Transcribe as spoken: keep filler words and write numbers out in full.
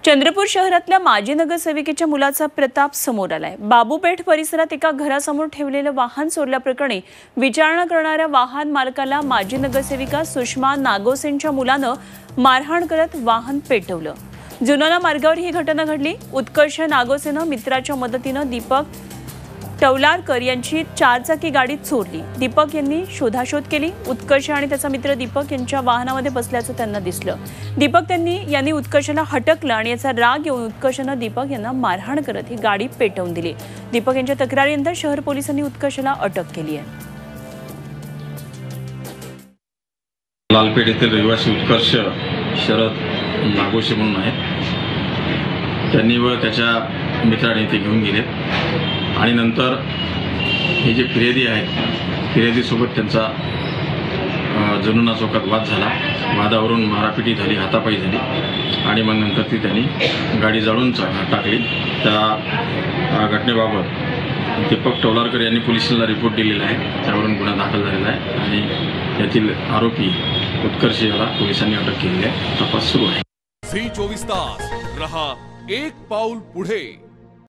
चंद्रपूर शहरातल्या माजी नगरसेविकेच्या मुलाचा प्रताप समोर आलाय। बाबूपेठ परिसरात एका घरासमोर ठेवलेलं वाहन चोरल्याप्रकरणी विचारणा करणाऱ्या वाहन मालकाला माजी नगरसेविका सुषमा नागोसेंच्या मुलानं मारहाण करत वाहन पेटवलं। जुनोना मार्गावर ही घटना घडली। उत्कर्ष नागोसेनं मित्राच्या मदतीनं दीपक टवलारकर यांची चारचाकी गाडी चोरली। दीपक यांनी शोधाशोध केली। उत्कर्ष आणि त्याचा मित्र दीपक यांच्या वाहनामध्ये बसल्याचं त्यांना दिसलं। दीपक त्यांनी यांनी उत्कर्षला हटकलं आणि याचा राग येऊन उत्कर्षनं दीपक यांना मारहाण करत ही गाडी पेटवून दिली। दीपक यांच्या तक्रारीनंतर शहर पोलिसांनी उत्कर्षला अटक केली आहे। लालपेठ येथील रहिवासी उत्कर्ष शरद नागोसे म्हणून आहेत। त्यांनी व त्याच्या मित्राने ते घेऊन गेलेत आणि नंतर हे जे फिर्यादी आहेत फिर्यादीसोबत त्यांचा जुनोना चौकात वाद झाला। वादावरून मारापिटी झाली, हातापाई झाली आणि मग नंतर ती त्यांनी गाडी जाळून टाकली। त्या घटनेबाबत दीपक टवलारकर यांनी पोलिसांना रिपोर्ट दिलेला आहे। त्यावरून गुन्हा दाखल झालेला आहे आणि यातील आरोपी उत्कर्ष याला पोलिसांनी अटक केली आहे। तपास सुरू आहे। झी चोवीस तास रहा एक पाऊल पुढे।